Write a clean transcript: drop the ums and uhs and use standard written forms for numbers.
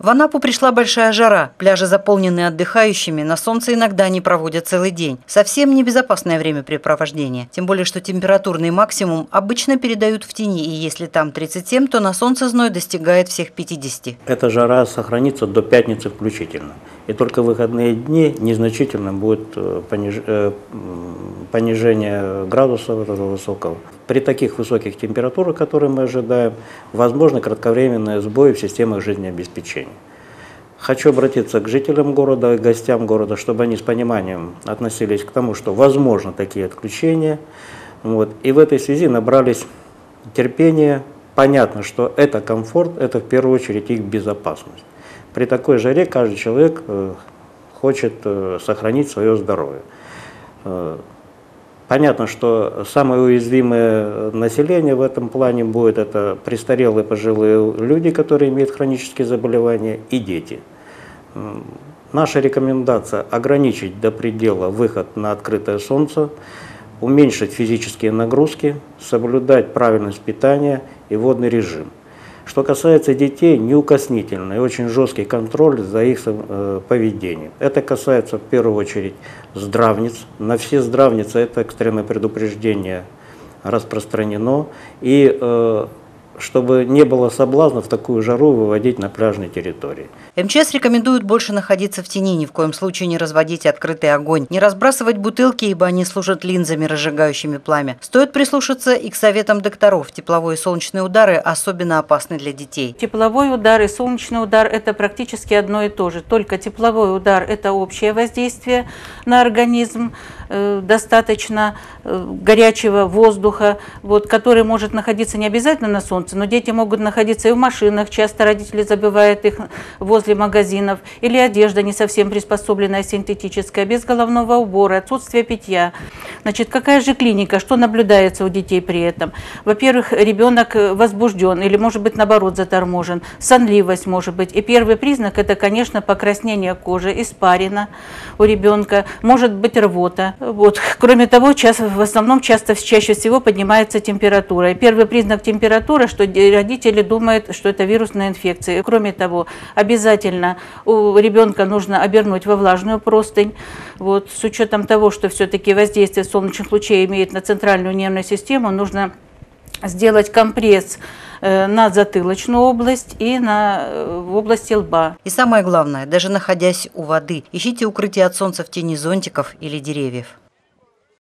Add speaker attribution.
Speaker 1: В Анапу пришла большая жара. Пляжи заполнены отдыхающими, на солнце иногда они проводят целый день. Совсем небезопасное времяпрепровождение. Тем более, что температурный максимум обычно передают в тени, и если там 37, то на солнце зной достигает всех 50.
Speaker 2: Эта жара сохранится до пятницы включительно. И только в выходные дни незначительно будет понижение градуса этого высокого. При таких высоких температурах, которые мы ожидаем, возможны кратковременные сбои в системах жизнеобеспечения. Хочу обратиться к жителям города и гостям города, чтобы они с пониманием относились к тому, что возможно такие отключения. И в этой связи набрались терпения. Понятно, что это комфорт, это в первую очередь их безопасность. При такой жаре каждый человек хочет сохранить свое здоровье. Понятно, что самое уязвимое население в этом плане будет это престарелые пожилые люди, которые имеют хронические заболевания, и дети. Наша рекомендация – ограничить до предела выход на открытое солнце, уменьшить физические нагрузки, соблюдать правильность питания и водный режим. Что касается детей, неукоснительный и очень жесткий контроль за их поведением. Это касается в первую очередь здравниц. На все здравницы это экстренное предупреждение распространено. И чтобы не было соблазна в такую жару выводить на пляжные территории.
Speaker 1: МЧС рекомендует больше находиться в тени, ни в коем случае не разводить открытый огонь, не разбрасывать бутылки, ибо они служат линзами, разжигающими пламя. Стоит прислушаться и к советам докторов. Тепловые и солнечные удары особенно опасны для детей.
Speaker 3: Тепловой удар и солнечный удар – это практически одно и то же. Только тепловой удар – это общее воздействие на организм, достаточно горячего воздуха, который может находиться не обязательно на солнце, но дети могут находиться и в машинах, часто родители забивают их возле магазинов, или одежда не совсем приспособленная, синтетическая, без головного убора, отсутствие питья. Значит, какая же клиника, что наблюдается у детей при этом? Во-первых, ребенок возбужден или, может быть, наоборот, заторможен, сонливость может быть. И первый признак – это, конечно, покраснение кожи, испарина у ребенка, может быть рвота. Кроме того, в основном чаще всего поднимается температура. И первый признак температуры, что родители думают, что это вирусная инфекция. И кроме того, обязательно у ребенка нужно обернуть во влажную простынь. С учетом того, что все-таки воздействие солнечных лучей имеет на центральную нервную систему, нужно сделать компресс на затылочную область и в области лба.
Speaker 1: И самое главное, даже находясь у воды, ищите укрытие от солнца в тени зонтиков или деревьев.